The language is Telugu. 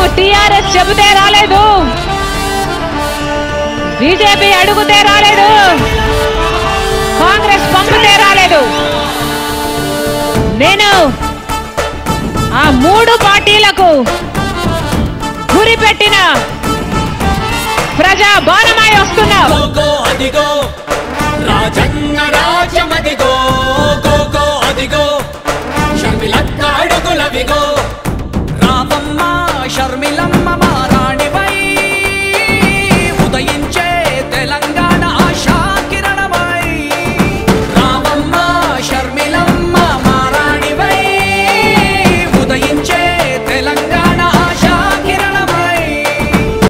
టిఆర్ఎస్ చెబితే రాలేదు, బీజేపీ అడుగుతే రాలేదు, కాంగ్రెస్ పంపితే రాలేదు. నేను ఆ మూడు పార్టీలకు గురి పెట్టిన ప్రజా బాణమై వస్తున్నా. రాజన్న రాజ్యమదిగో